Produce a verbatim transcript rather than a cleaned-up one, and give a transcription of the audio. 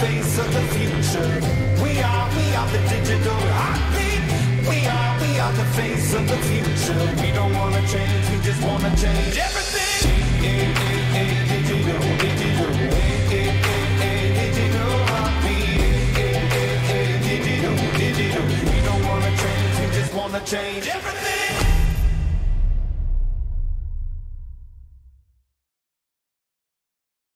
face of the future. We are, we are the digital heartbeat. We are, we are the face of the future. We don't wanna change, we just wanna change everything. Hey, hey, hey, digital, digital. Hey, hey, hey, hey, digital heartbeat. Hey, hey, hey, digital, digital. We don't wanna change, we just wanna change everything.